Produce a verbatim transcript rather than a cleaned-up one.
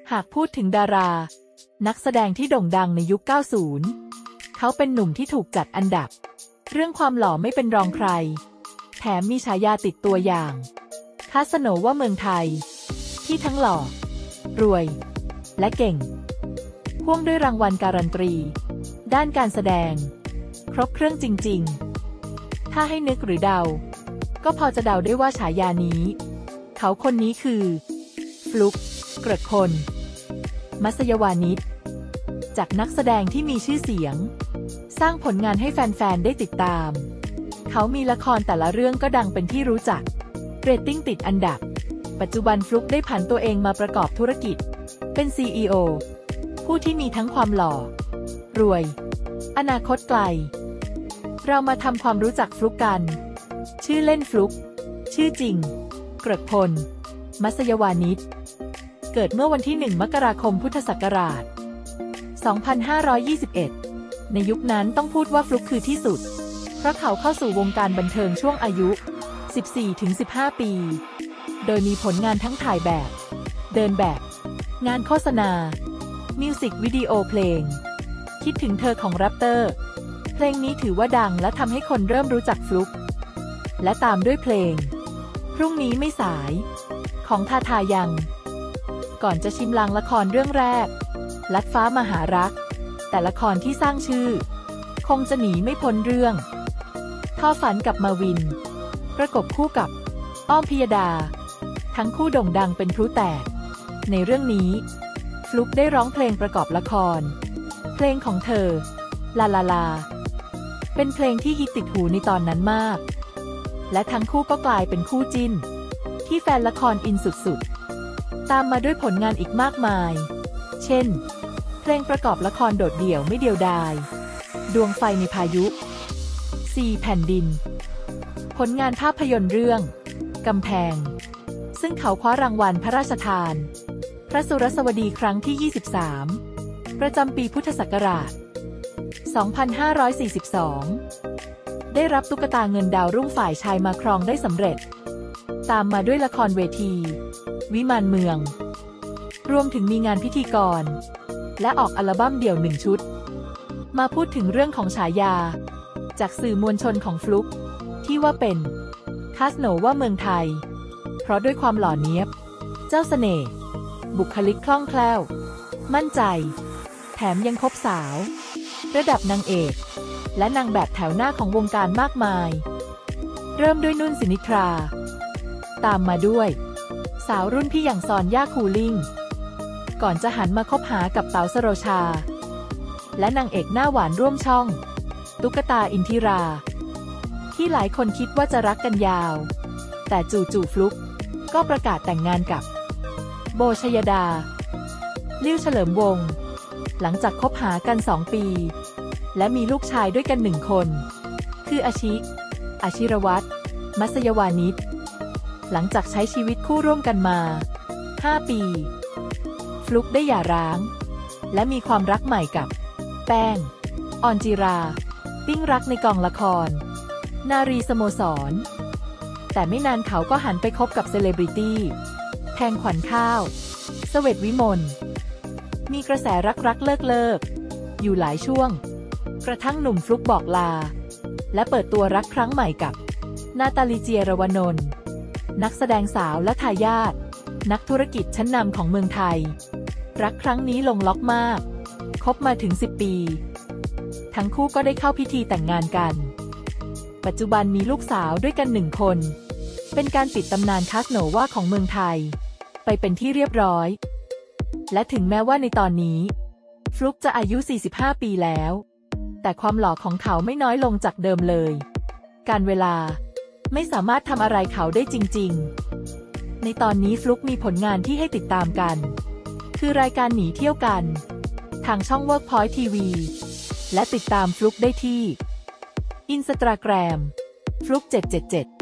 หากพูดถึงดารา นักแสดงที่โด่งดังในยุค เก้าสิบ เขาเป็นหนุ่มที่ถูกจัดอันดับเรื่องความหล่อไม่เป็นรองใครแถมมีฉายาติดตัวอย่างคาสโนว่าเมืองไทยที่ทั้งหล่อรวยและเก่งพ่วงด้วยรางวัลการันตีด้านการแสดงครบเครื่องจริงๆถ้าให้นึกหรือเดาก็พอจะเดาได้ว่าฉายานี้เขาคนนี้คือฟลุ๊ก เกริกพล มัสยวานิชจากนักแสดงที่มีชื่อเสียงสร้างผลงานให้แฟนๆได้ติดตามเขามีละครแต่ละเรื่องก็ดังเป็นที่รู้จักเรตติ้งติดอันดับปัจจุบันฟลุ๊กได้ผันตัวเองมาประกอบธุรกิจเป็น ซี อี โอ ผู้ที่มีทั้งความหล่อรวยอนาคตไกลเรามาทำความรู้จักฟลุ๊กกันชื่อเล่นฟลุ๊กชื่อจริงเกริกพล มัสยวานิชเกิดเมื่อวันที่หนึ่งมกราคมพุทธศักราชสองพันห้าร้อยยี่สิบเอ็ดในยุคนั้นต้องพูดว่าฟลุ๊กคือที่สุดเพราะเขาเข้าสู่วงการบันเทิงช่วงอายุ สิบสี่ถึงสิบห้า ปีโดยมีผลงานทั้งถ่ายแบบเดินแบบงานโฆษณามิวสิกวิดีโอเพลงคิดถึงเธอของแรปเตอร์เพลงนี้ถือว่าดังและทำให้คนเริ่มรู้จักฟลุ๊กและตามด้วยเพลงพรุ่งนี้ไม่สายของทาทายังก่อนจะชิมลางละครเรื่องแรกลัดฟ้ามหารักแต่ละครที่สร้างชื่อคงจะหนีไม่พ้นเรื่องท่อฝันกับมาวินประกบคู่กับอ้อมพิยดาทั้งคู่โด่งดังเป็นพลุแตกในเรื่องนี้ฟลุ๊กได้ร้องเพลงประกอบละครเพลงของเธอลาลาลาเป็นเพลงที่ฮิตติดหูในตอนนั้นมากและทั้งคู่ก็กลายเป็นคู่จิ้นที่แฟนละครอินสุดๆตามมาด้วยผลงานอีกมากมายเช่นเพลงประกอบละครโดดเดี่ยวไม่เดียวดายดวงไฟในพายุสี่แผ่นดินผลงานภาพยนตร์เรื่องกำแพงซึ่งเขาคว้ารางวัลพระราชทานพระสุรสวดีครั้งที่ ยี่สิบสาม ประจำปีพุทธศักราช สองพันห้าร้อยสี่สิบสอง ได้รับตุ๊กตาเงินดาวรุ่งฝ่ายชายมาครองได้สำเร็จตามมาด้วยละครเวทีวิมานเมืองรวมถึงมีงานพิธีกรและออกอัลบั้มเดี่ยวหนึ่งชุดมาพูดถึงเรื่องของฉายาจากสื่อมวลชนของฟลุ๊กที่ว่าเป็นคาสโนว่าเมืองไทยเพราะด้วยความหล่อเนี๊ยบเจ้าเสน่ห์บุคลิกคล่องแคล่วมั่นใจแถมยังคบสาวระดับนางเอกและนางแบบแถวหน้าของวงการมากมายเริ่มด้วยนุ่นสินิทราตามมาด้วยสาวรุ่นพี่อย่างซอนย่าคูลิ่งก่อนจะหันมาคบหากับเต๋าสโรชาและนางเอกหน้าหวานร่วมช่องตุ๊กตาอินทิราที่หลายคนคิดว่าจะรักกันยาวแต่จู่ๆฟลุ๊กก็ประกาศแต่งงานกับโบชยดาลิ่วเฉลิมวงศ์หลังจากคบหากันสองปีและมีลูกชายด้วยกันหนึ่งคนคืออาชิอาชิรวัตร มัสยวานิชหลังจากใช้ชีวิตคู่ร่วมกันมาห้าปีฟลุ๊กได้หย่าร้างและมีความรักใหม่กับแป้งออนจิราปิ้งรักในกองละครนารีสโมสรแต่ไม่นานเขาก็หันไปคบกับเซเลบริตี้แพงขวัญข้าวเสวตวิมลมีกระแสรักรักเลิกเลิกอยู่หลายช่วงกระทั่งหนุ่มฟลุ๊กบอกลาและเปิดตัวรักครั้งใหม่กับนาตาลีเจียรวนนท์นักแสดงสาวและทายาทนักธุรกิจชั้นนำของเมืองไทยรักครั้งนี้ลงล็อกมากคบมาถึงสิบปีทั้งคู่ก็ได้เข้าพิธีแต่งงานกันปัจจุบันมีลูกสาวด้วยกันหนึ่งคนเป็นการปิดตำนานคาสโนว่าของเมืองไทยไปเป็นที่เรียบร้อยและถึงแม้ว่าในตอนนี้ฟลุ๊กจะอายุสี่สิบห้าปีแล้วแต่ความหล่อของเขาไม่น้อยลงจากเดิมเลยการเวลาไม่สามารถทำอะไรเขาได้จริงๆในตอนนี้ฟลุ๊กมีผลงานที่ให้ติดตามกันคือรายการหนีเที่ยวกันทางช่อง Workpoint ที วี และติดตามฟลุ๊กได้ที่ Instagram ฟลุ๊กเจ็ดเจ็ดเจ็ด